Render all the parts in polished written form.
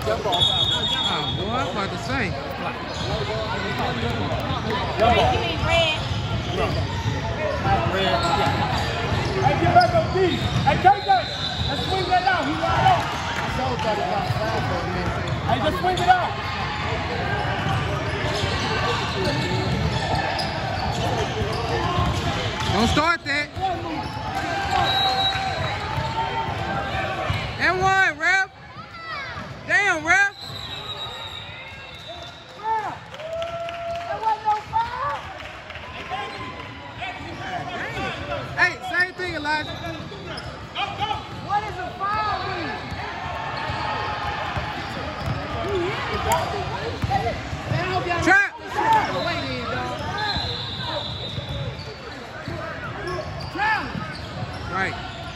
Oh, boy, I'm about to say. Hey, get back up, D. Hey, KJ, let's swing that out. He's right out. Hey, just swing it out. Don't start that. And one, ref. Damn, ref. Hey, same thing, Elijah. What is a foul mean? Trap. Right.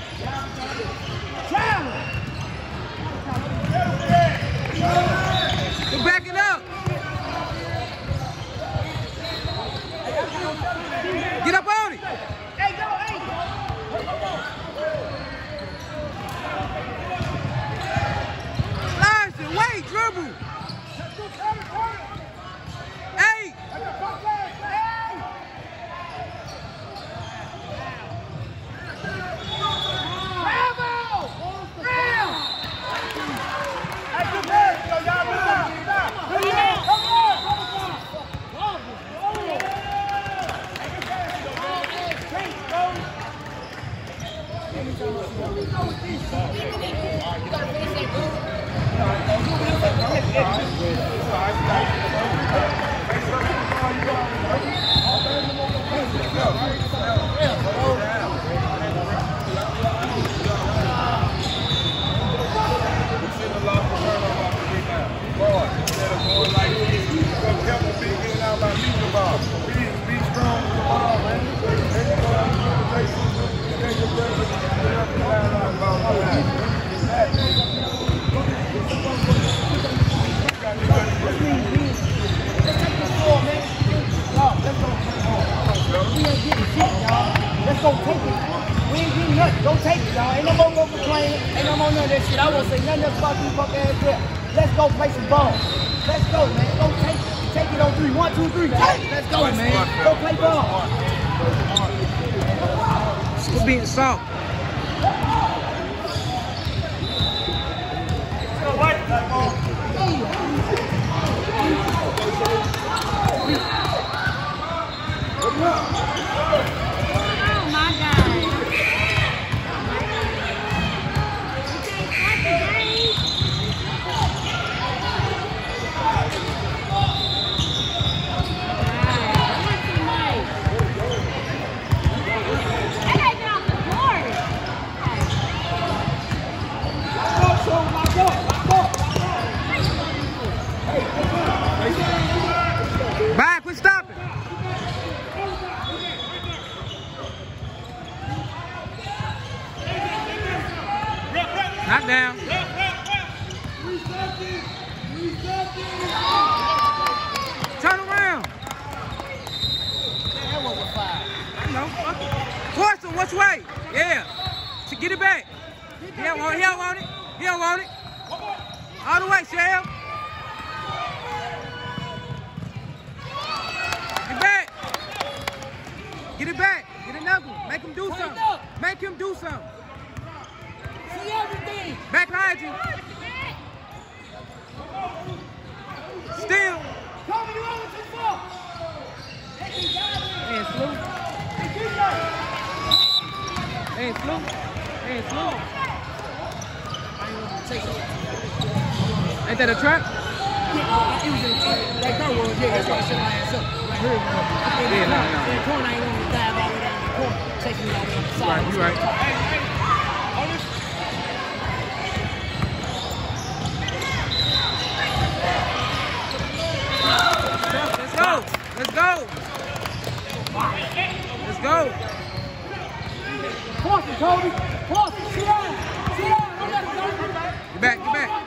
We're backing up. Get up on it. Hey, go, hey. Elijah, wait, dribble. Hey. Let's go take it. We ain't getting nothing. Go take it, y'all. Ain't no more go complaining. Ain't no more none of that shit. I won't say nothing else about you fuck ass there. Let's go play some ball. Let's go, man. Go take it. Take it on 3. 1, 2, 3. Take it. Let's go, man. Go play ball. It's being soft. Back, quit stopping. Not down. Turn around. That was a foul. I know. Force him, which way? Yeah. To get it back. He don't want it. He don't want it. He don't want it. All the way, Shell. Get back. Get it back. Get another one. Make him do something. Make him do something. See everything. Back behind you. Still. Kobe, you over to 4. And slow. And slow. And slow. Ain't that a trap? It was that girl was, yeah, that's why I shut my ass up. Like her. Yeah, no. In the corner, I ain't want to dive all the way down in the corner. Take me on the side. Right, you right. Let's go. Let's go. Let's go. Force it, Kobe. Force it. Sit down. Sit down. Don't let it go. Get back, get back.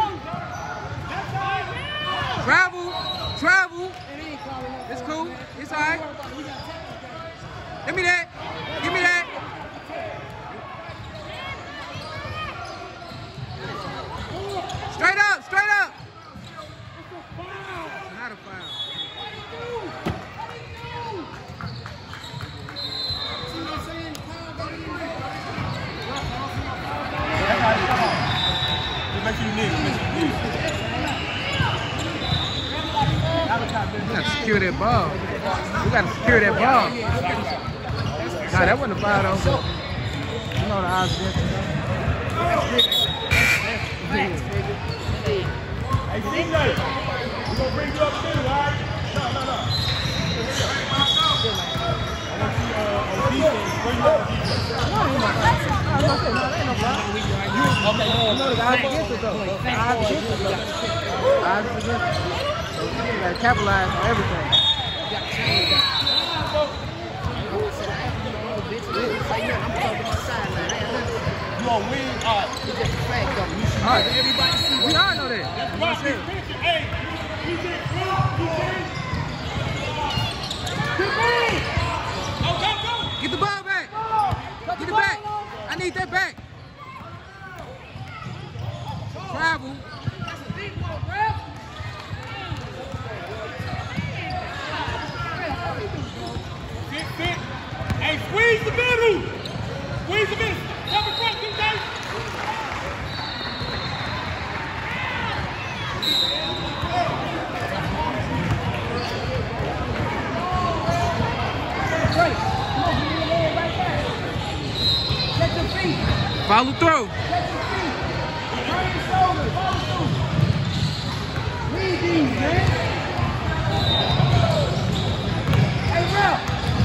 Travel, travel. It's cool. It's all right. Give me that. Give me that. gotta secure that ball. We gotta secure that ball. Nah, that wasn't a foul though. You know the odds against it. Hey, CJ, we're gonna bring you up too, all right? No. I want to see on defense. Bring you up on defense. You gotta capitalize on everything. You gonna win? All right. Everybody see. We all know that. That's why he's finishing. Hey, he's in. Go. Get the ball back. Get it back. I need that back. Travel. That's a big one, bro. Sit. Hey, squeeze the middle. Come in front, DJ. Follow through. Lead these, man. Hey, Ralph.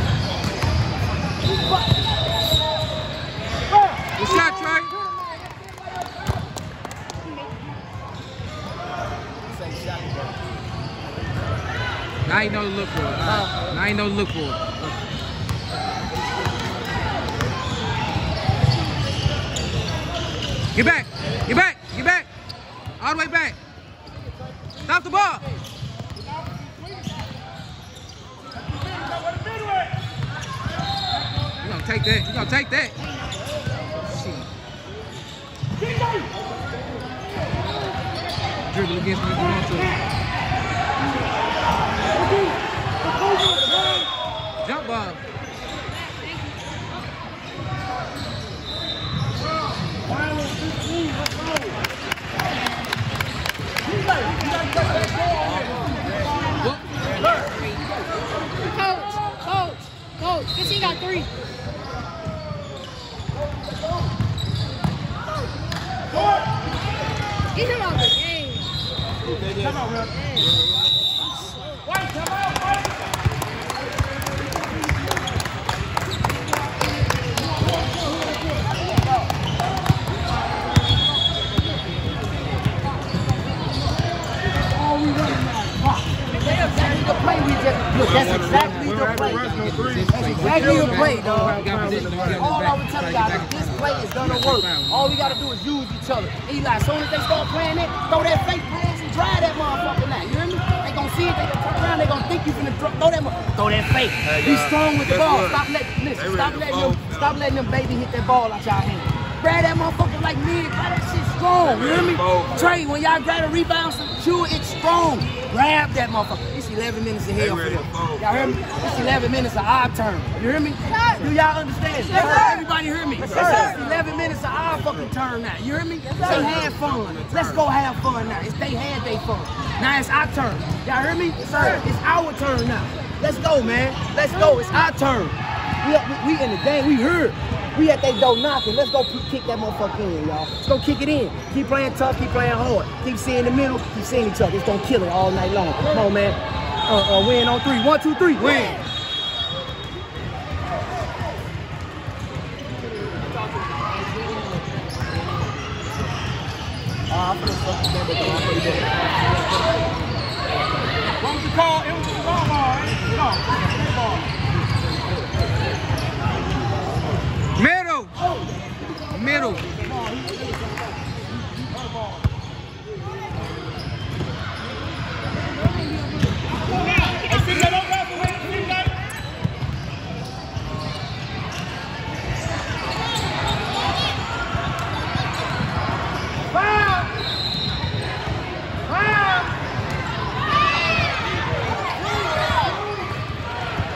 Good shot, Trey. Now you know to look for it. Now you know to look for it. Get back. All the way back. Stop the ball. You're gonna take that. Shit. Dribble against me if you want to. Jump ball. Coach, this he got 3. Get him out of the game. Come on, Will. White, come on, White. That's exactly the play. Exactly the play, dog. All I would tell you guys is this play is gonna work. All we gotta do is use each other. Eli, as soon as they start playing it, throw that fake pass and drive that motherfucker now. You hear me? They gonna see it, they gonna turn around, they gonna think you finna throw that fake. Be strong with the ball. Stop letting them baby hit that ball out y'all hands. Grab that motherfucker like me, grab that shit strong. You hear me? Trey, when y'all grab a rebound, shoot it strong. Grab that motherfucker. It's 11 minutes of hell for them. Y'all hear me? It's 11 minutes of our turn. You hear me? Do y'all understand? Everybody hear me? It's 11 minutes of our fucking turn now. You hear me? They had fun. Let's go have fun now. They had their fun. Now it's our turn. Y'all hear me? It's our turn now. Let's go, man. Let's go. It's our turn. We in the game. We here. We at that door knocking. Let's go kick that motherfucker in, y'all. Let's go kick it in. Keep playing tough, keep playing hard. Keep seeing the middle, keep seeing each other. It's gonna kill it all night long. Come on, man. Win on 3. 1, 2, 3. Win. What was the call? It was a ball, right? Middle.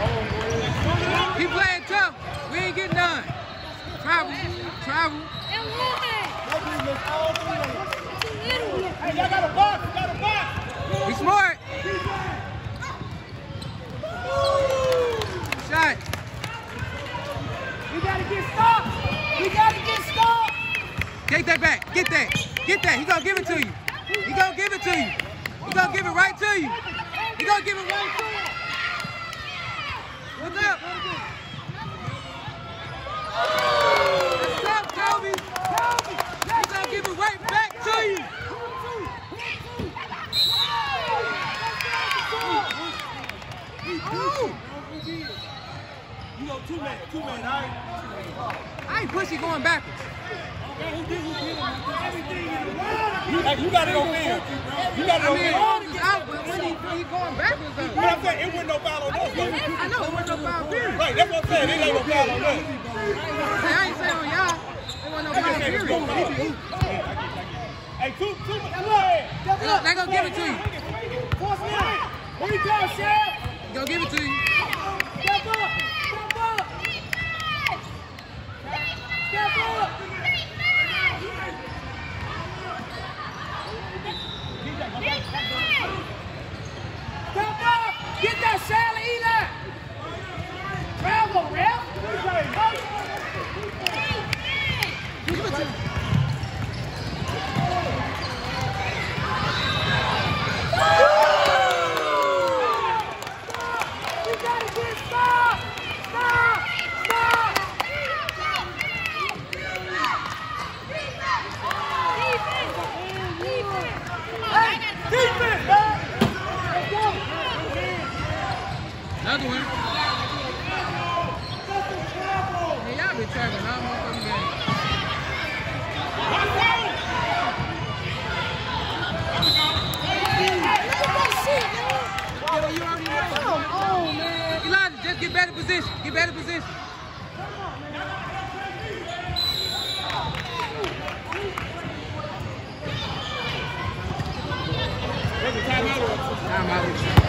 Keep playing tough. We ain't getting done. Travel. Get that. He gonna give it to you. He gonna give it to you. He gonna give it right to you. He gonna give it right to you. What's up? What's up, Kobe? He's gonna give it right back to you. You go two man, all right? I ain't pushing going backwards. You got it on film. You got it on film. Out, but when he going backwards, though. But I'm saying it wasn't no foul on us. I know, it wasn't no foul period. Right, that's what I'm saying. It ain't no foul on us. I ain't saying on y'all. It wasn't no foul period. Hey, two, They gonna give it to you. Force me out. Here you go, Shell. They gonna give it to you. Step up. Step up. Step up. Get that Shell and eat that. Travel, ref. Give it to you. We gotta get stop. Stop. Defense, man. Let's go. Another one. Hey, y'all been traveling all motherfucking game. You already know. Come on, man. Elijah, just get better position. Get better position. Time out.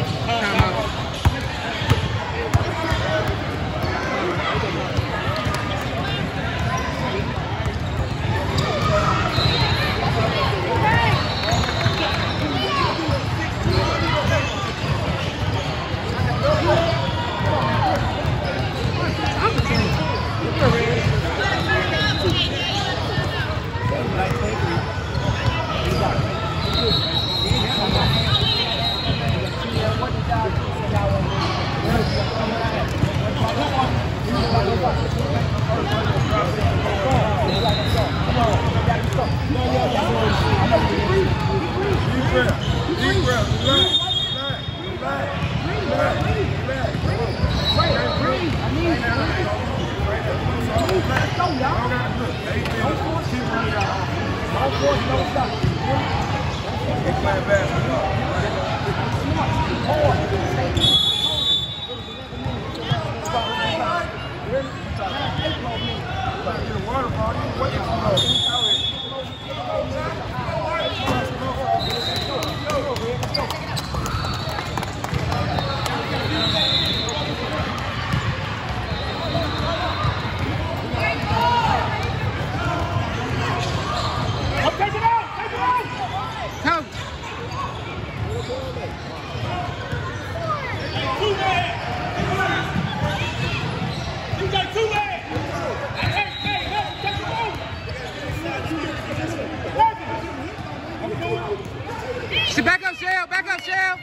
Back up, Shell. Back up, Shell.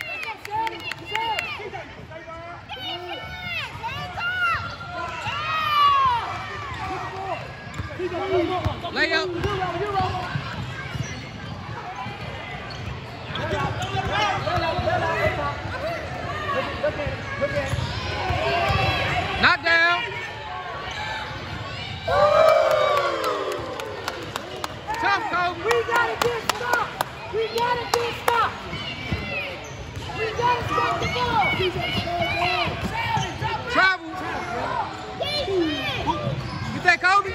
Lay up. Knock down. Tough, Kobe. We gotta get stopped. We gotta get stopped. We gotta stop the ball. Travel. Get that, Kobe.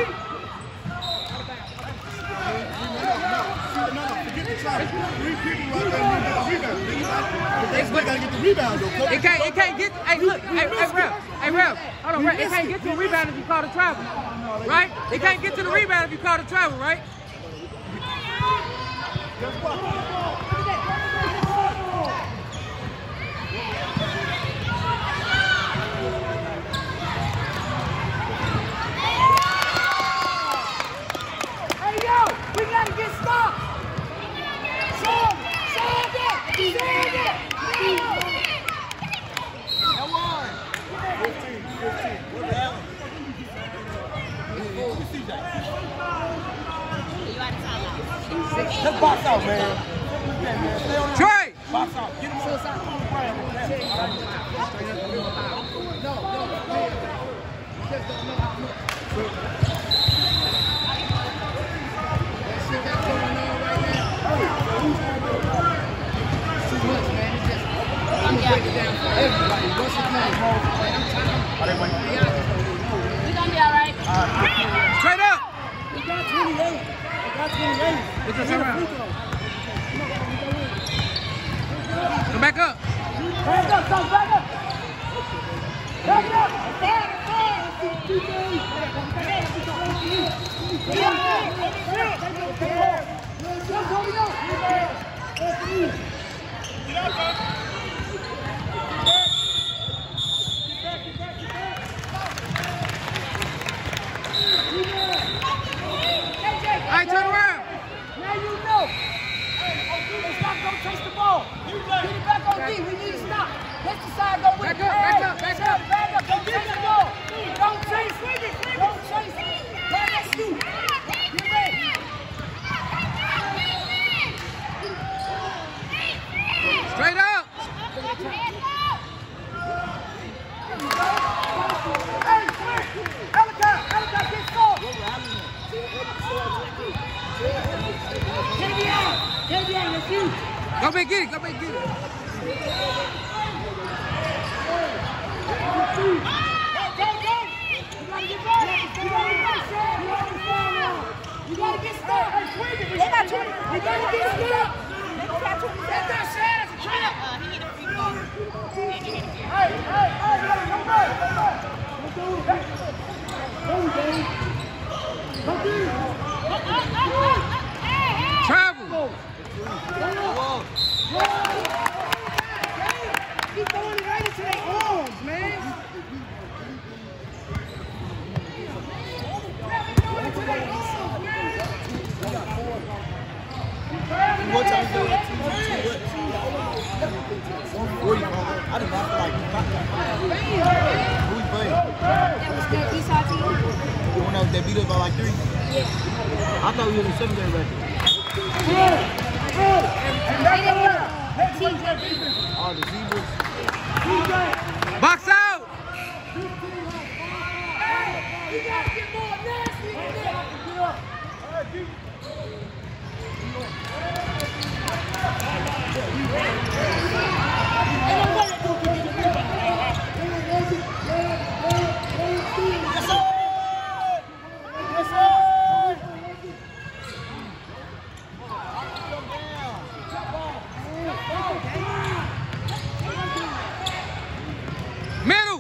It can't get. Hey, look. Hey, Ralph. Hold on, Ralph. It can't get to a rebound if you call a travel, right? It can't get to the rebound if you call a travel, right? Hey, yo, we gotta get stopped. Just box out, man. Trey! Box out. Get him on the side. No. Just don't know how much. That shit that's going on right now. It's too much, man. It's just, I'm gonna break it down for everybody. What's his name? We gonna be alright. Straight up! We got 28. It's a turnaround. Come back up. Back up, come back up. Back up. All right, turn around. Now you know. Hey, stop, don't chase the ball. Get it back on D. We need to stop. Let's decide go with Back it. up, back up, back up. Back up. Don't chase the ball. Don't chase it. Don't chase it. Pass you. Get ready. Straight up. Hey, Ellicott, get scored. Get it out. Let's use. Go back, get it. Go back, get it. Go. You gotta get stuck. They got 20. You gotta get stuck. They got 20. That's that shot. That's a trap. He need a free throw. Hey, come back. Travel. Keep throwing it right into their arms, man. What time is it? 140. I did not feel like who's playing? That was the Esau team. The one that beat us by like 3? Yeah. I thought we were in the secondary record. Oh, the Zebras. Box out. You gotta get more nasty in there. Middle.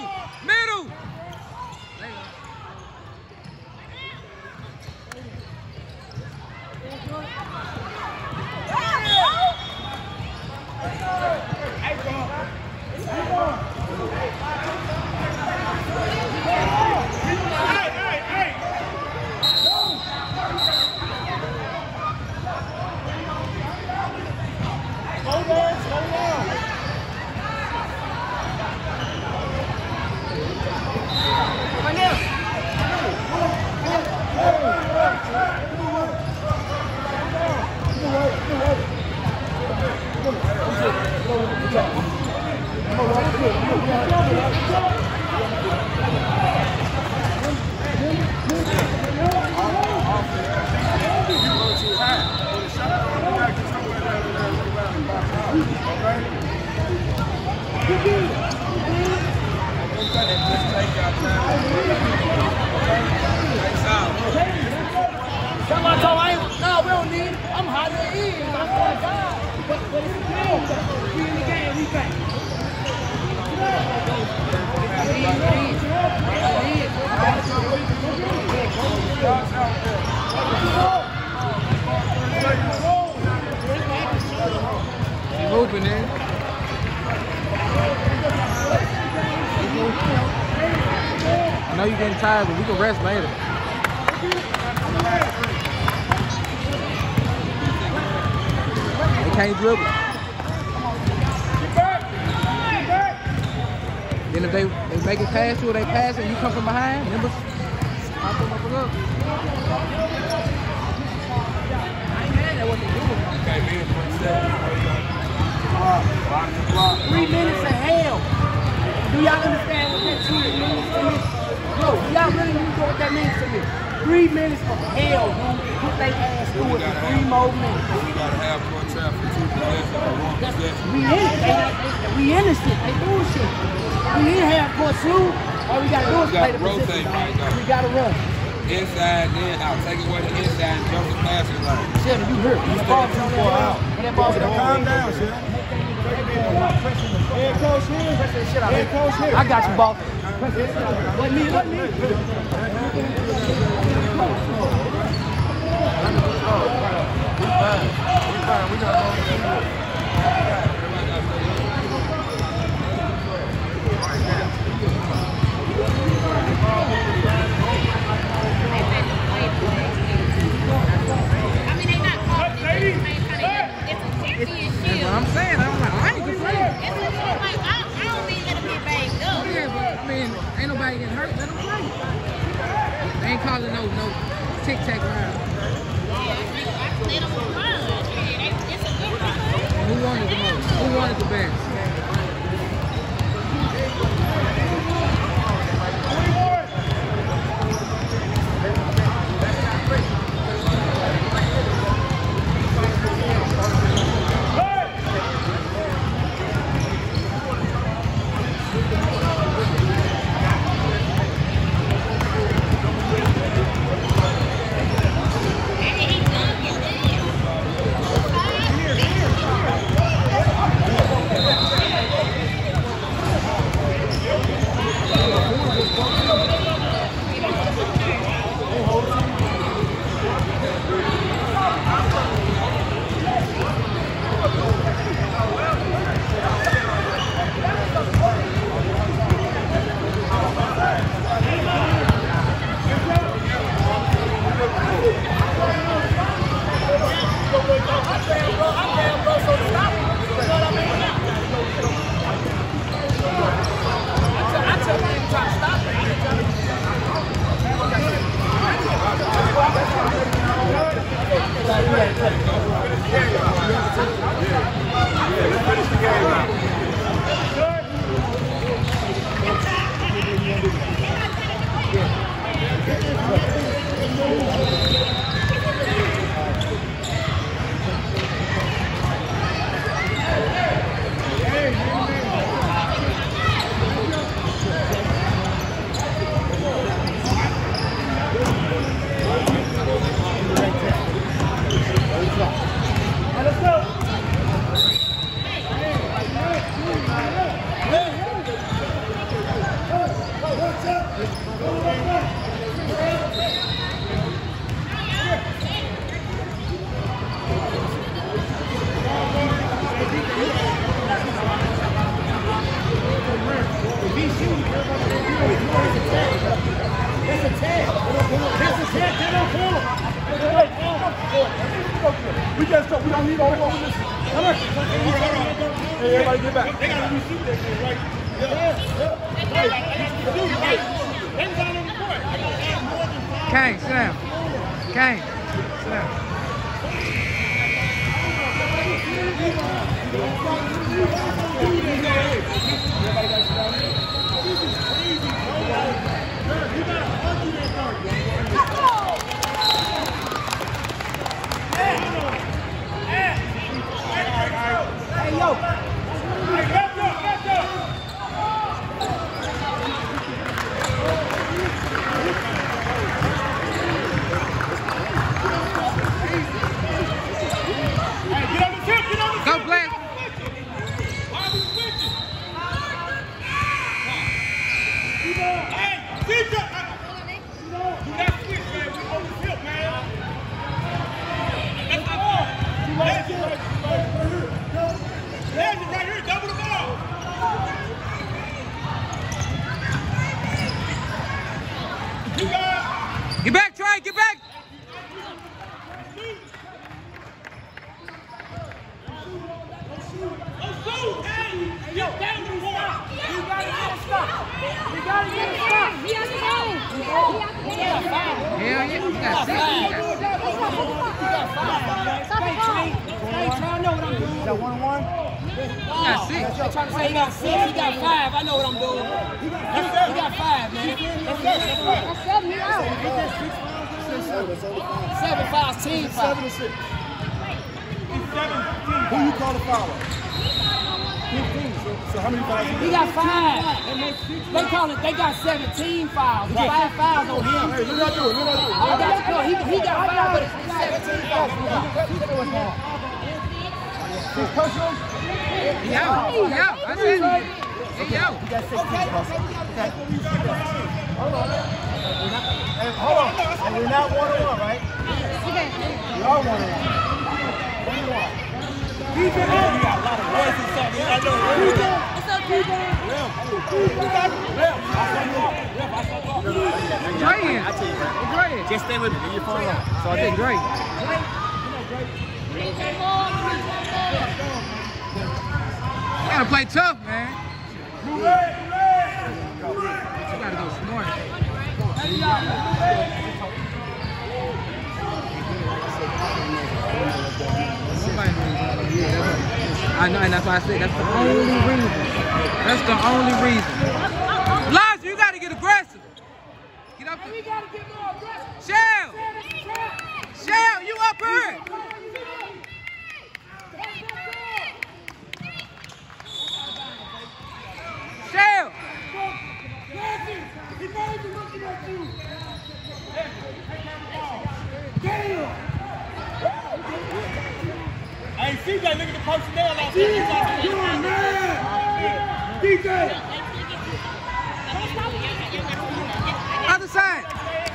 Somebody told me, no, we don't need it. I'm hot as it is. I'm going down. But it's a game, though. We in the game, we back. Keep moving, man. I know you're getting tired, but we can rest later. They can't dribble. Then if they make it past you or they pass and you come from behind, remember, pop them up and up. 3 minutes of hell. Do y'all understand what that 2 minutes to me? No, do y'all really know what that means to me? 3 minutes of hell, dude. Put their ass through it for 3 more minutes. We gotta have more traffic, 2 possessions, We innocent. They bullshit. We in half-court shoot. All we gotta do is play the position. We gotta run. Inside, then out. Take away the inside and jump the passing line. Shelby, you hurt. When that ball was on that ball, Calm down, Shelby. Head coach here. press that shit out. Head coach here. I got you, boss. Press that shit out. Let me. We gonna go. I mean, they not calling it, it's a champion shield. That's what I'm saying. I ain't complaining. It's a little like, I don't mean let them get banged up. Yeah, but I mean, ain't nobody getting hurt. Let them play. They ain't calling no tic-tac round. Yeah, I let them run. It's a good run. Who wanted the most? Who wanted the best? We don't need all over this. Come on. Hey, everybody get back. They got to receive that shit, right? Kane, sit down. Kane, sit down. Hey, yo. Go, Black. Right here, double the ball. Get back, Trey, get back. Hell yeah, you got 6. Hey, Trey, I know what I'm doing. that 1-on-1? Got 6. They're trying to say he got 6. He got 5. I know what I'm doing. He got 5, man. That's 7. He out. 7 fouls, team foul. 7 to 6. Who you call the fouler? 15. So how many fouls? He got 5. They call it. They got 17 fouls. 5 fouls on him. Hey, look at that. He got 5, but it's 17 fouls. He's personal? He out. He out. I said he out. He got 16 fouls. Hold on. And we're not 1-on-1, right? We are 1-on-1. What do you want? He's in there. You got a lot of boys inside there. I know. It's okay. Great. Just stay with me. Get your phone on. So I did great. Gotta play tough, man. You gotta go smart. I know, and that's why I said that's the only reason. That's the only reason. Elijah, you gotta get aggressive. Get up there. We gotta get more aggressive. Shell! Shell, you up here! Shell! He's not even looking at you. I ain't seen that. Look at the personnel out there. You're a man. DJ. Other side.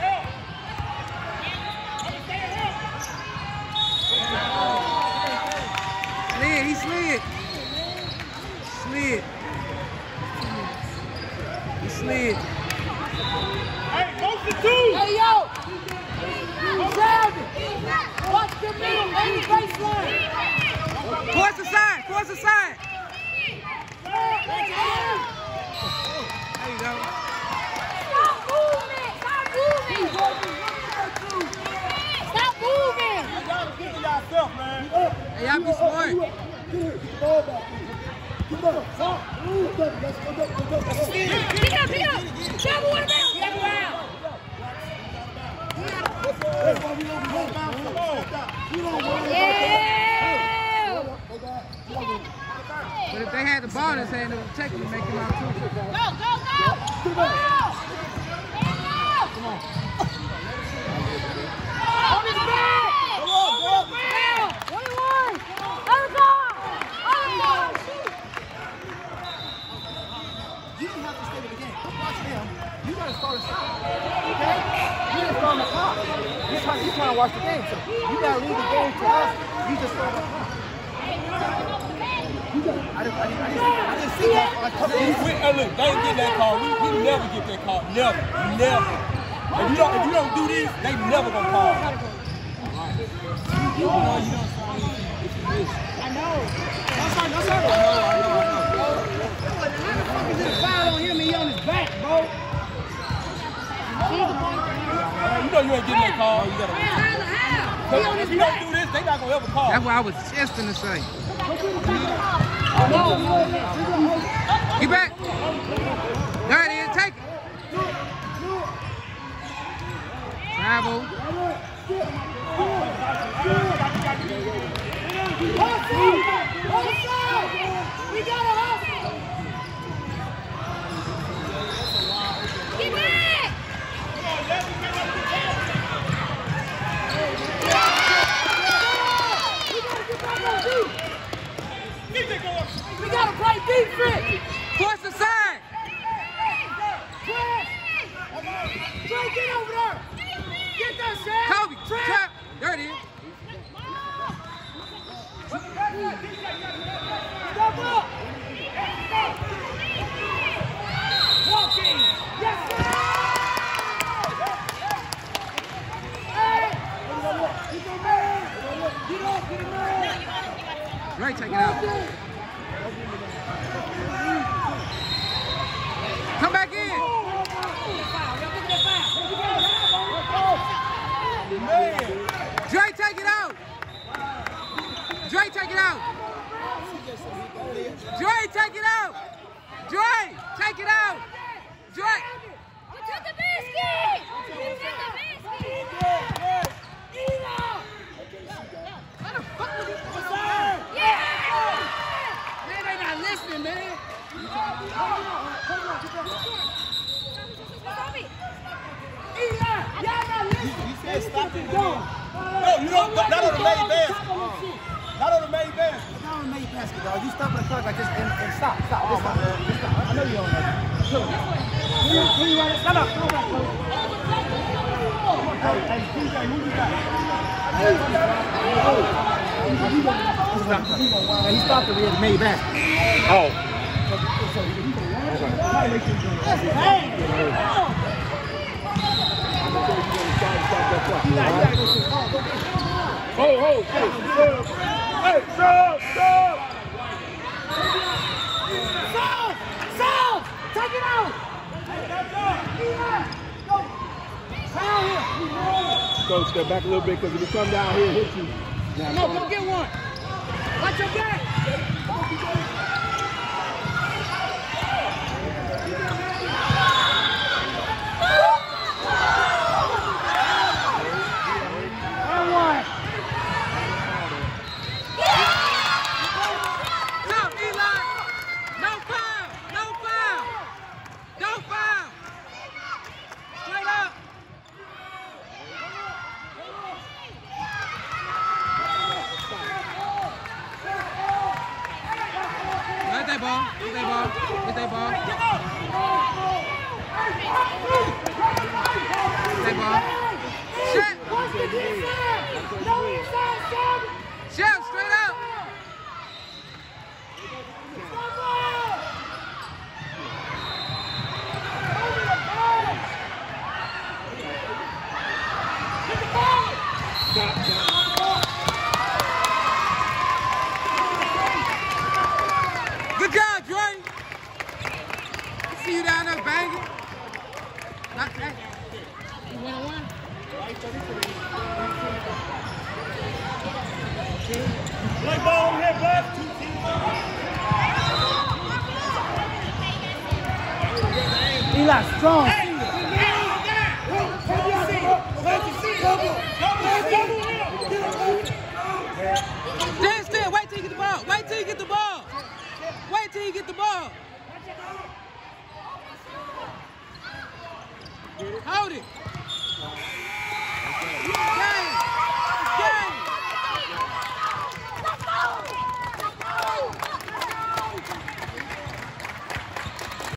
Slid, he slid. Slid. He slid. Hey, close to 2. Hey, yo! Seven! Watch the middle and the baseline! Towards the side, towards the side. There you go. Stop moving! Stop moving! Stop moving! Y'all keep yourself, man. Hey, y'all be smart. Pick up! Travel one around! Travel around! Yeah! But if they had the ball in his hand, it would take him to make him out too. Go, go, go! Go! Come on. On his back! Come on, bro. 21! Other ball! Other ball! You don't have to stay with the game. Watch him. You gotta start a shot. Okay? You didn't start the clock. You're trying to watch the game. So you gotta leave the game to us. You just start the clock. I didn't see that. Look, they ain't get that call. We never get that call. Never. Never. If you don't do this, they never gonna call. I know. That's right. I know. How the fuck is this foul on him and he on his back, bro? You know you ain't getting that call. You gotta if you don't do this, they not gonna ever call. That's what I was just gonna say. Get back. There it is. Take it. Travel. We got a hustle. Get back! We gotta play defense. Towards the side. Trey, get over there. Get that shot. Kobe. Trap. There it is. Step up. Walking. Yes, sir. Hey. Get off, get him man. Right, take it out. Come back in. Man. Dre, take it out. Dre, take it out. Joy, take it out. Joy, take it out. Joy. You took the biscuit. You took the biscuit. What the fuck was this? Yeah. Man, they not listening, man. Y'all not listening. You said stop it. No, you don't. Not on the main basket. Not on the main basket. Not on the main basket, dog. You stop at the clock like this and stop. This time. I know you don't know. Can you run it? Come on, come on. Hey, TJ, who you got? He stopped the real main basket. Oh. Hey, stop! Sound! Take it out! Go step back a little bit because if you come down here and hit you. No, go get one. Watch your back. And one. Stop, Eli. No foul. No foul. Don't foul. Straight up. Get that ball. Get that ball. Get that ball. Get that ball. Shit. Chef, straight up. Good job, Dre. See you down there banging. Not that. You win a one? Play ball over here, bud. Eli, strong. Stand still. Wait till you get the ball. Wait till you get the ball. Wait till you get the ball. Hold it.